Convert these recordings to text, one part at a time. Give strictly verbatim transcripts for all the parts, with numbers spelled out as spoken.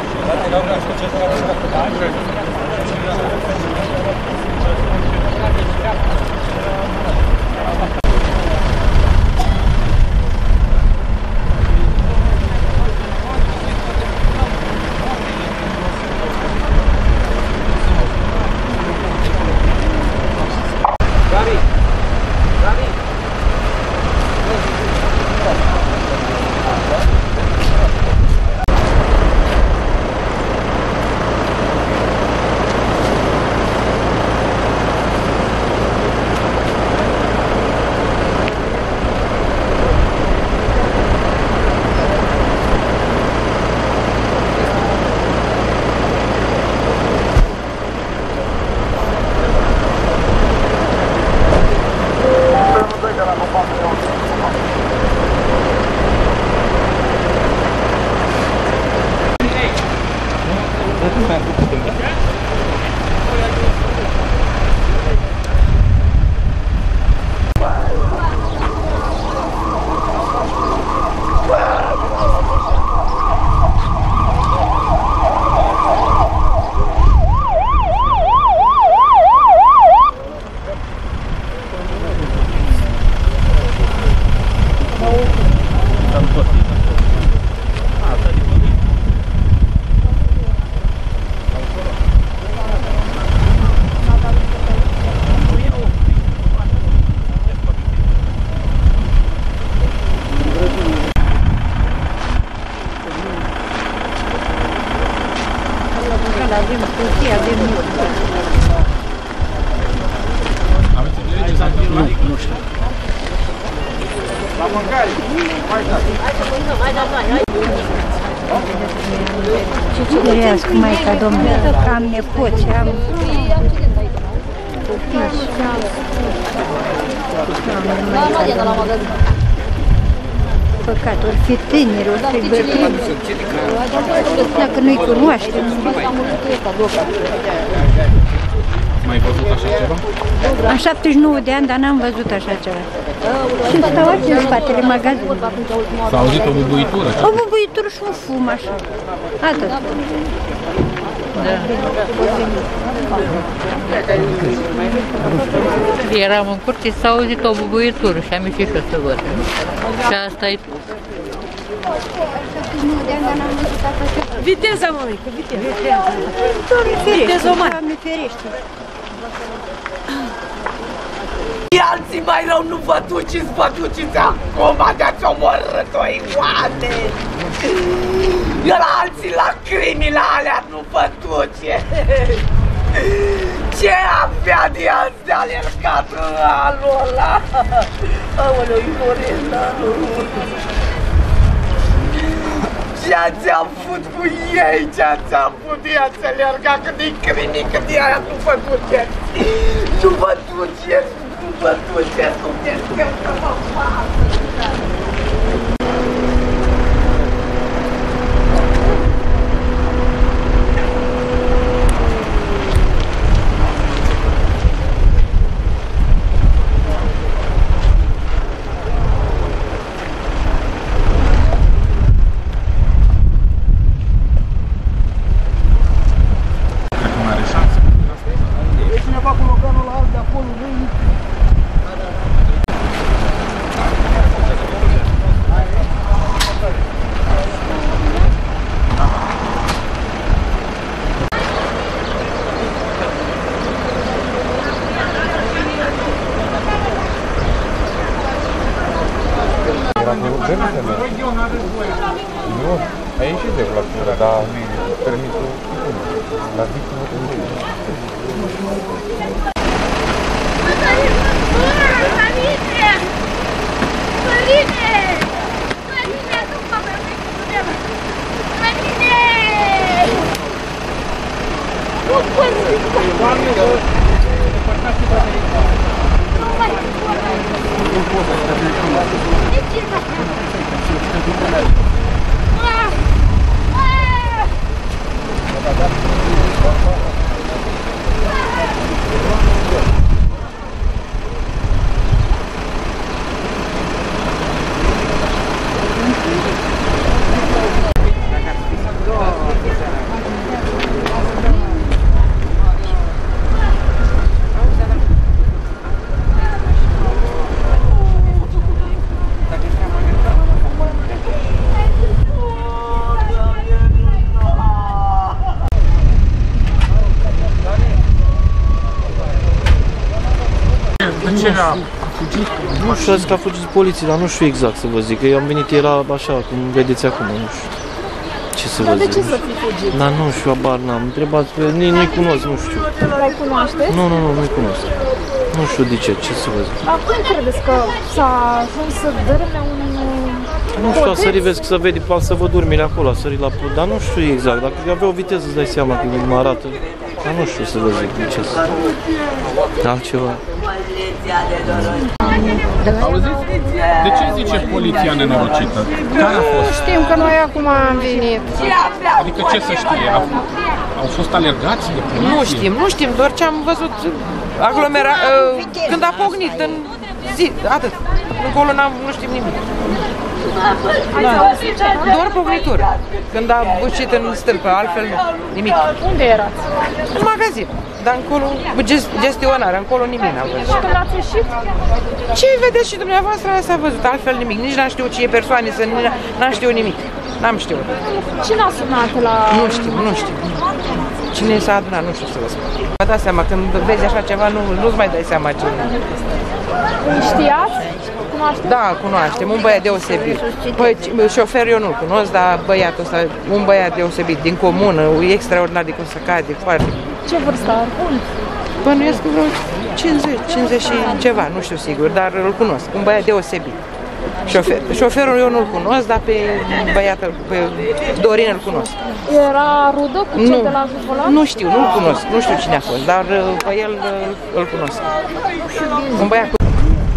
Avem cutie, avem multe. Nu, nu știu. La mâncare! Hai da, hai! Ce cerească, Maica Domnului, că am nepoți, am copii și păcat, ori fi tineri, ori fi bătrâni. Dacă nu-i cunoaștem. Mai văzut așa ceva? Am șaptezeci și nouă de ani, dar n-am văzut așa ceva. Și stau aici în spatele magazinului. S-a auzit o bubuitură? O bubuitură și un fum așa. Atât. Da. Eram în curte, s-a auzit o bubuitură și am ieșit și o să văd. Și asta e... Viteza, mămică, viteza. Doamne ferește, Doamne ferește. Alții mai rău nu vă duceți, vă duceți acum, de-ați omorât doi oameni. Iar alții la crimile alea nu vă duce. Ce avea de azi de alergat alul ăla? Aoleu-i Lorena. Ce ți-am făcut cu ei, ce ți-am făcut de ea să alerga când e crimică de aia, nu vă duceți. Nu vă duceți. Vă duceți cum te scăpă, mă fac! Acum are șansă. E cineva cu loganul la alt de acolo, nu Nu, a ieșit de vlacură, dar permisul la victimă cu mine. Părinte! Părinte! Părinte, nu mă permit cu tine! Părinte! Nu pot să-i Doamne, vă depărtați-vă de aici! Nu mai pot! Nu pot să te duci! De ce mă? Dacă ar fi să ce a fugit? Nu știu, azi că a fugit poliții, dar nu știu exact să vă zic, că eu am venit, era așa, cum vedeți acum, nu știu. Ce să vă zic? Dar de ce să fi fugit? Dar nu știu, abar n-am, întrebați pe ei, nu-i cunosc, nu știu. L-ai cunoașteți? Nu, nu, nu, nu-i cunosc. Nu știu de ce, ce să vă zic. Dar cum credeți că s-a ajuns să dărâme un... Nu știu, a sărit, vezi că să vede, să văd urmile acolo, a sărit la pod, dar nu știu exact, dacă avea o viteză, îți dai seama că mă arată. Dar nu știu să vă zic de ce să... Altceva. Auziți? De ce zice poliția nenorocită? Care a fost? Știm că noi acum am venit. Adică ce să știe? Au, au fost alergați de poliție? Nu știm, nu știm, doar ce am văzut aglomera... Când a pocnit în zi, atât. Încolo n-am, nu știm nimic. Da. Doar pocnituri. Când a bucit în stâlpă, altfel nu, nimic. Unde erați? În magazin. Dar încolo, gestionarea, încolo nimic n-am văzut. Și când ați ieșit? Ce vedeți și dumneavoastră, asta a văzut, altfel nimic. Nici n-am știut ce persoane sunt, n-am știut nimic. N-am știut. Cine a sunat la... Nu știu, nu știu. Cine s-a adunat, nu știu să vă spun. Vă dați seama, când vezi așa ceva, nu, nu-ți mai dai seama ce... Știați? Cunoașteți? Da, cunoaștem, un băiat deosebit. Păi, șofer eu nu-l cunosc, dar băiatul ăsta, un băiat deosebit, din comună, extraordinar de cum să cade, foarte... Ce vârstă are? Bănuiesc vreo cincizeci, cincizeci și ceva, nu știu sigur, dar îl cunosc, un băiat deosebit. Șofer, șoferul eu nu-l cunosc, dar pe băiatul, pe Dorin îl cunosc. Era rudă cu cel nu, de la Juvolan? Nu știu, nu-l cunosc, nu știu cine a fost, dar pe el îl cunosc. Un băiat cu...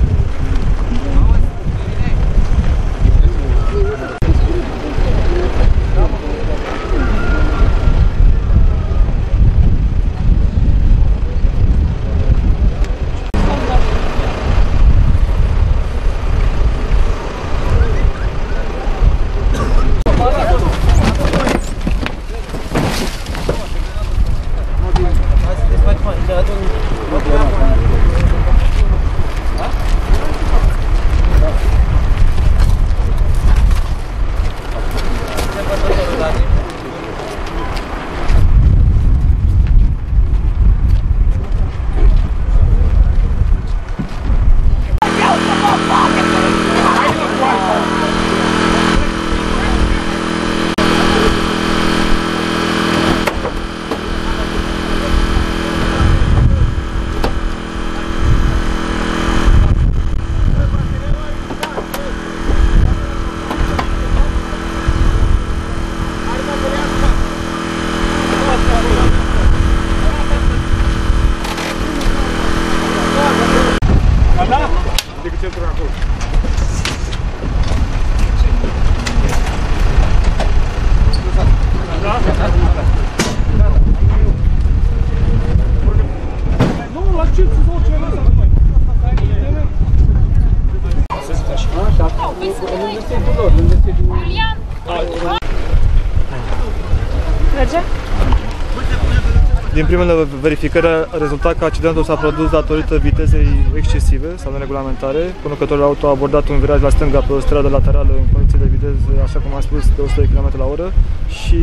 Din primele verificări a rezultat că accidentul s-a produs datorită vitezei excesive sau neregulamentare. Conducătorul auto a abordat un viraj la stânga pe o stradă laterală în condiții de viteză, așa cum am spus, de o sută de kilometri la oră și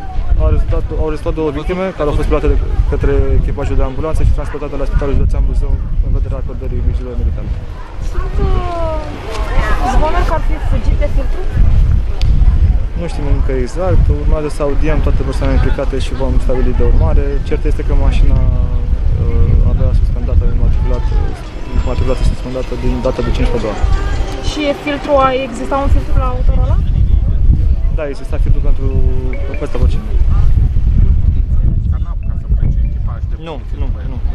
au rezultat, au rezultat două victime care au fost luate de către echipajul de ambulanță și transportate la Spitalul Județean Buzău în vederea acordării îngrijirilor medicale. Sunt zvonuri că ar fi fugit de filtru? Nu știm încă exact, urmează să audiem toate persoanele implicate și vom stabili de urmare. Cert este că mașina uh, avea suspendată, matriculată, matriculată suspendată din data de cincisprezece a doua. Și filtru, a exista un filtru la autorul ăla? Da, exista filtru pentru păsta vaccină. Nu, nu, nu. nu.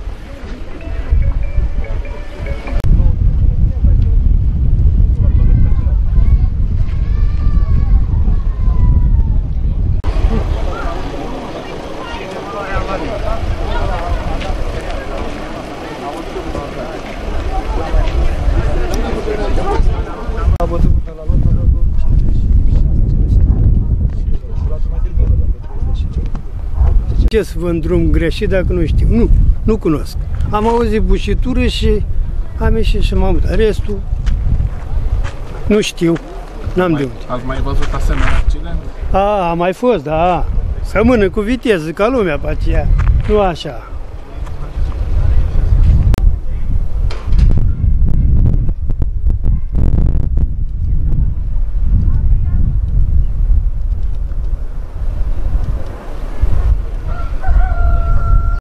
Ce să vă îndrum greșit dacă nu știu? Nu, nu cunosc. Am auzit bușitură și am ieșit și m-am mutat. Restul nu știu, n-am de unde. Ați mai văzut asemenea accident? A, a mai fost, da. Să mână cu viteză ca lumea pe aceea, nu așa.